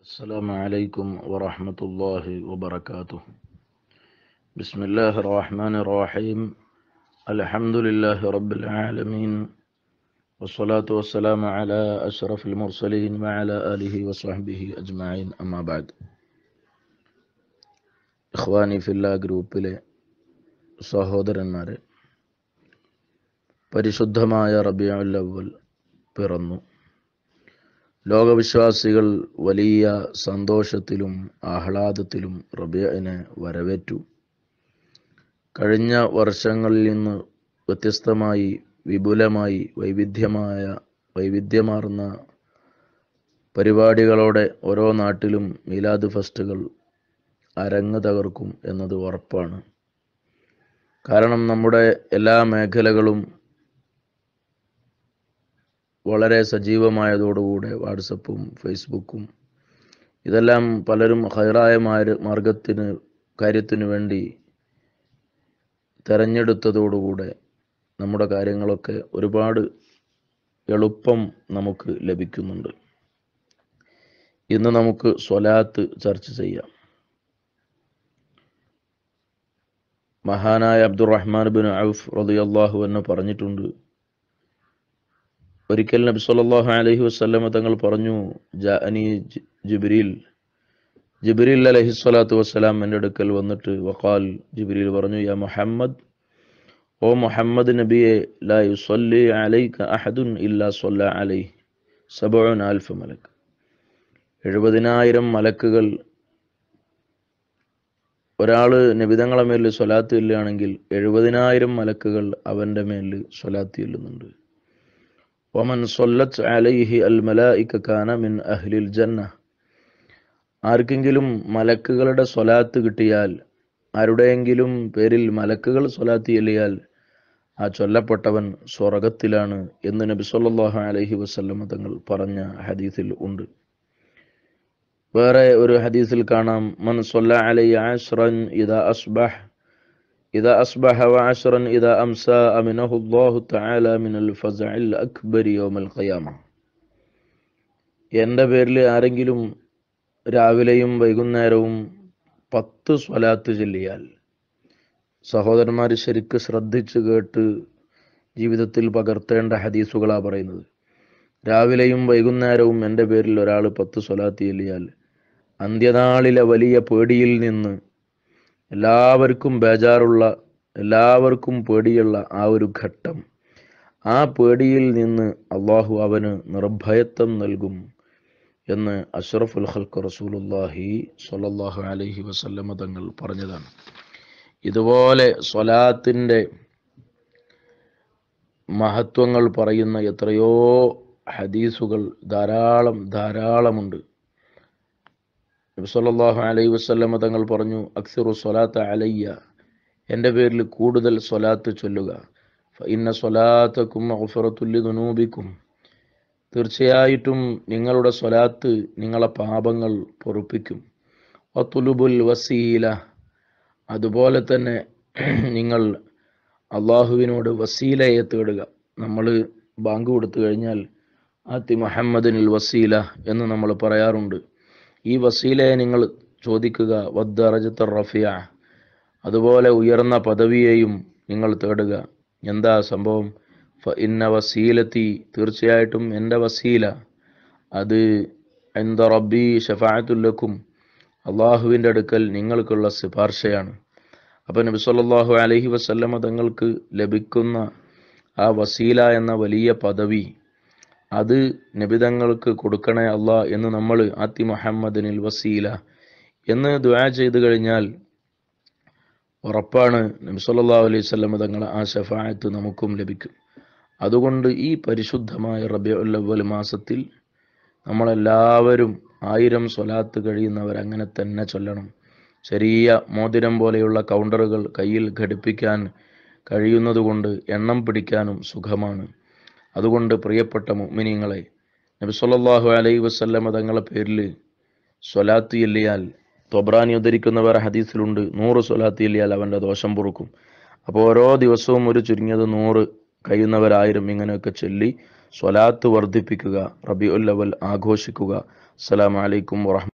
السلام عليكم ورحمة الله وبركاته. بسم الله الرحمن الرحيم. الحمد لله رب العالمين، والصلاة والسلام على أشرف المرسلين وعلى آله وصحبه أجمعين. أما بعد. إخواني في الله ഗ്രൂപ്പിലെ സഹോദരന്മാരെ, പരിശുദ്ധമായ റബീഉൽ അവ്വൽ പിറന്നു. ലോകവിശ്വാസികൾ വലിയ സന്തോഷത്തിലും ആഹ്ലാദത്തിലും റബീഇനെ വരവേറ്റു. കഴിഞ്ഞ വർഷങ്ങളിൽ നിന്ന് വ്യത്യസ്തമായി, വിപുലമായി, വൈവിധ്യമാർന്ന പരിപാടികളോടെ ഓരോ നാട്ടിലും മീലാദ് ഫെസ്റ്റുകൾ അരങ്ങ് തകർക്കും എന്നത് ഉറപ്പാണ്. കാരണം നമ്മുടെ എല്ലാ മേഖലകളും വളരെ സജീവമായതോടുകൂടെ വാട്സപ്പും ഫേസ്ബുക്കും ഇതെല്ലാം പലരും ഹൈറായ കാര്യത്തിനു വേണ്ടി തെരഞ്ഞെടുത്തതോടുകൂടെ നമ്മുടെ കാര്യങ്ങളൊക്കെ ഒരുപാട് എളുപ്പം നമുക്ക് ലഭിക്കുന്നുണ്ട്. ഇന്ന് നമുക്ക് സ്വലാത്ത് ചർച്ച ചെയ്യാം. മഹാനായ അബ്ദുറഹ്മാൻ ബിൻ ഔഫ് റളിയല്ലാഹു അൻഹു പറഞ്ഞിട്ടുണ്ട്, ഒരിക്കൽ നബി സല്ലല്ലാഹു അലൈഹി വസല്ലമ തങ്ങൾ പറഞ്ഞു, ജാഅനി ജിബ്രീൽ അലൈഹിസ്സലാത്തു വസ്സലാം എൻ്റെ അടുക്കൽ വന്നിട്ട് വഖാൽ, ജിബ്രീൽ പറഞ്ഞു, യാ മുഹമ്മദ്, ഓ മുഹമ്മദ് നബിയെ, ലാ യുസല്ലി അലൈക അഹദുൻ ഇല്ലാ സല്ല അലൈഹി 70,000 മലക്ക്. 70,000 മലക്കുകൾ ഒരാള് നബിതങ്ങളെ മേൽ സ്വലാത്ത് ഇല്ലാണെങ്കിൽ 70,000 മലക്കുകൾ അവൻ്റെ മേൽ സ്വലാത്ത് ചൊല്ലുന്നുണ്ട്. വമൻ സല്ലത്ത് അലൈഹി അൽ മലായിക കാന മിൻ അഹ്ലിൽ ജന്ന. ആർക്കെങ്കിലും മലക്കുകളുടെ സ്വലാത്ത് കിട്ടിയാൽ, ആരുടെയെങ്കിലും പേരിൽ മലക്കുകൾ സ്വലാത്ത് ചൊല്ലിയാൽ ആ ചൊല്ലപ്പെട്ടവൻ സ്വർഗത്തിലാണ് എന്ന് നബി സല്ലല്ലാഹു അലൈഹി വസല്ലം തങ്ങൾ പറഞ്ഞ ഹദീസിൽ ഉണ്ട്. വേറെ ഒരു ഹദീസിൽ കാണാം, മൻ സല്ല അലൈഹി അശ്റൻ ഇദാ അസ്ബഹ വഅശ്റൻ ഇദാ അംസാ അമിനഹു അല്ലാഹു തആല മിനൽ ഫസഇൽ അക്ബരി യൗമൽ ഖിയാമ. എൻ്റെ പേരിൽ ആരെങ്കിലും രാവിലെയും വൈകുന്നേരവും 10 സ്വലാത്ത് ചൊല്ലിയാൽ, സഹോദരന്മാർ ശരിക്ക് ശ്രദ്ധിച്ച് കേട്ട് ജീവിതത്തിൽ പകർത്തേണ്ട ഹദീസുകളാണ് പറയുന്നത്. രാവിലെയും വൈകുന്നേരവും എൻ്റെ പേരിൽ ഒരാൾ 10 സ്വലാത്ത് ചൊല്ലിയാൽ അന്ത്യനാളിലെ വലിയ പേടിയിൽ നിന്ന്, എല്ലാവർക്കും ബേജാറുള്ള, എല്ലാവർക്കും പേടിയുള്ള ആ ഒരു ഘട്ടം, ആ പേടിയിൽ നിന്ന് അള്ളാഹു അവന് നിർഭയത്വം നൽകും എന്ന് അഷ്റഫുൽ ഖൽഖ് റസൂലുള്ളാഹി സ്വല്ലല്ലാഹു അലൈഹി വസല്ലമ തങ്ങൾ പറഞ്ഞതാണ്. ഇതുപോലെ സ്വലാത്തിൻ്റെ മഹത്വങ്ങൾ പറയുന്ന എത്രയോ ഹദീസുകൾ ധാരാളമുണ്ട്. നബി സല്ലല്ലാഹു അലൈഹി വസല്ലമ തങ്ങൾ പറഞ്ഞു, അക്സിറു സ്വലാത്ത അലയ്യ, എൻ്റെ പേരിൽ കൂടുതൽ സ്വലാത്ത് ചൊല്ലുക. ഫഇന്ന സ്വലാത്തകും മഗ്ഫിറത്തുൽ ലിദുനൂബിക്കും, തീർച്ചയായിട്ടും നിങ്ങളുടെ സ്വലാത്ത് നിങ്ങളെ പാപങ്ങൾ പൊറുപ്പിക്കും. വതുലുബുൽ വസീല, അതുപോലെ തന്നെ നിങ്ങൾ അള്ളാഹുവിനോട് വസീലയെ തേടുക. നമ്മൾ ബാങ്ക് കൊടുത്തു കഴിഞ്ഞാൽ ആത്തി മുഹമ്മദിനിൽ വസീല എന്ന് നമ്മൾ പറയാറുണ്ട്. ഈ വസീലയെ നിങ്ങൾ ചോദിക്കുക. വദ്ദറജത്ത റഫിയ, അതുപോലെ ഉയർന്ന പദവിയെയും നിങ്ങൾ തേടുക. എന്താ സംഭവം? ഫഇന്ന വസീലത്തി, തീർച്ചയായിട്ടും എൻ്റെ വസീല, അത് ഇൻദ റബ്ബി ശഫാഅത്തുൽ ലക്കും, അള്ളാഹുവിൻ്റെ അടുക്കൽ നിങ്ങൾക്കുള്ള ശുപാർശയാണ്. അപ്പോൾ നബി സല്ലല്ലാഹു അലൈഹി വസല്ലമ തങ്ങൾക്ക് ലഭിക്കുന്ന ആ വസീല എന്ന വലിയ പദവി, അത് നബിതങ്ങൾക്ക് കൊടുക്കണേ അല്ലാ എന്ന് നമ്മൾ ആത്തി മുഹമ്മദിനിൽ വസീല എന്ന് ദുആ ചെയ്തു കഴിഞ്ഞാൽ ഉറപ്പാണ് നബി സല്ലല്ലാഹു അലൈഹി വസല്ലം തങ്ങൾ ആ ശഫാഅത്ത് നമുക്കും ലഭിക്കും. അതുകൊണ്ട് ഈ പരിശുദ്ധമായ റബീഉൽ അവ്വൽ മാസത്തിൽ നമ്മളെല്ലാവരും 1000 സ്വലാത്ത് കഴിയുന്നവർ അങ്ങനെ തന്നെ ചൊല്ലണം. ചെറിയ മോതിരം പോലെയുള്ള കൗണ്ടറുകൾ കയ്യിൽ ഘടിപ്പിക്കാൻ കഴിയുന്നതുകൊണ്ട് എണ്ണം പിടിക്കാനും സുഖമാണ്. അതുകൊണ്ട് പ്രിയപ്പെട്ട മുഅ്മിനീങ്ങളെ, നബി സല്ലല്ലാഹു അലൈഹി വസല്ലമ തങ്ങളുടെ പേരിൽ സ്വലാത്ത് ചൊല്ലിയാൽ, തൊബ്രാനി ഉദ്ധരിക്കുന്ന വേറെ ഹദീസിലുണ്ട്, 100 സ്വലാത്ത് ചൊല്ലിയാൽ അവൻ്റെ ദോഷം പൊറുക്കും. അപ്പോൾ ഓരോ ദിവസവും ഒരു ചുരുങ്ങിയത് 100, കഴിയുന്നവർ 1000 ഇങ്ങനെയൊക്കെ ചൊല്ലി സ്വലാത്ത് വർദ്ധിപ്പിക്കുക, റബീഉൽ അവ്വൽ ആഘോഷിക്കുക. അസ്സലാമു അലൈക്കും വറഹ്മത്തുള്ളാഹി.